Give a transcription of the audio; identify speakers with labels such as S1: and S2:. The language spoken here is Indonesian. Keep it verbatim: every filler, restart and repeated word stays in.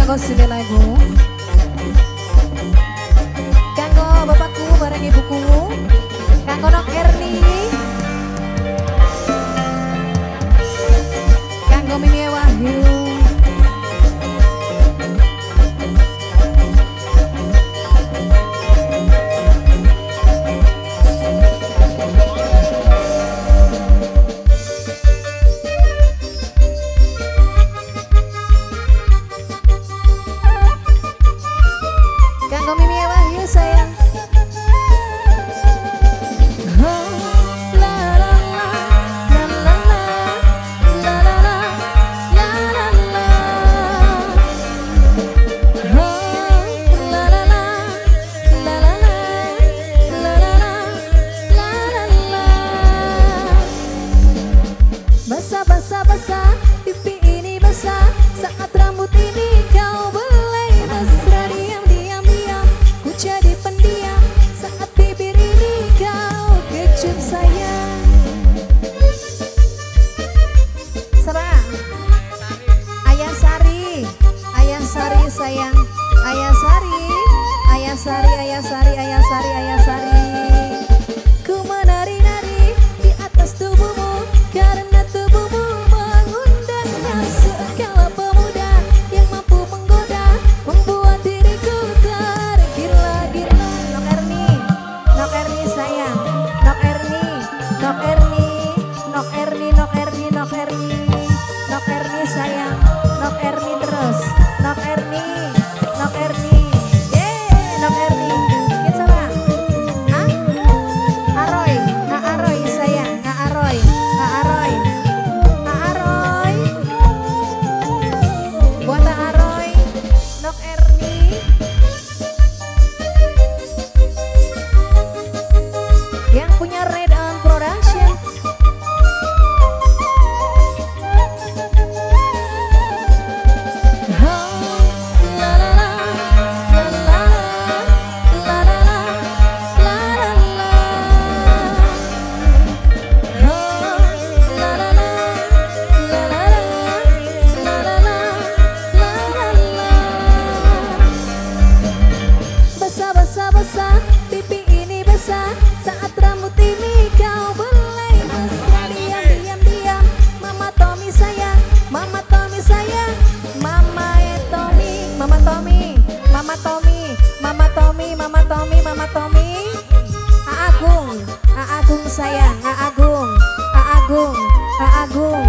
S1: Kanggo sile lagu kanggo bapakku bareng ibuku, kanggo Nok Erni, kanggo Mimi Wahyu, kanggo Mimi Wahyu sayang. Basah basah basah, pipi ini basah, saat rambut ini kau belai mesra. Diam diam diam, ku jadi pendiam, saat bibir ini kau kecup sayang. Serah Ayah Sari, Ayah Sari sayang, Ayah Sari, Ayah Sari, Ayah Sari, Ayah Sari, Ayah Sari. Ku menari-nari di atas tubuhmu karena tubuhmu mengundangnya. Segala pemuda yang mampu menggoda membuat diriku tergila-gila. Nok Erni, Nok Erni sayang, Nok Erni, Nok Erni, Nok Erni, Nok Erni, Nok Erni, Nok Erni sayang, Nok Erni terus, Nok Erni, Nok Erni, yeah, Nok Erni, kita salah, ah, Aroy, ah Aroy sayang, ah Aroy, ah Aroy, ah Aroy, buat ah Aroy, Nok Erni, yang punya Red On Production. Basah basah basah, pipi ini basah, saat rambut ini kau belai mesra. Diam diam diam, Mama Tommy sayang, Mama Tommy sayang, Mama e Tommy, Mama Tommy, Mama Tommy, Mama Tommy, Mama Tommy, Mama Tommy. A Agung, A Agung sayang, A Agung, A Agung, A Agung.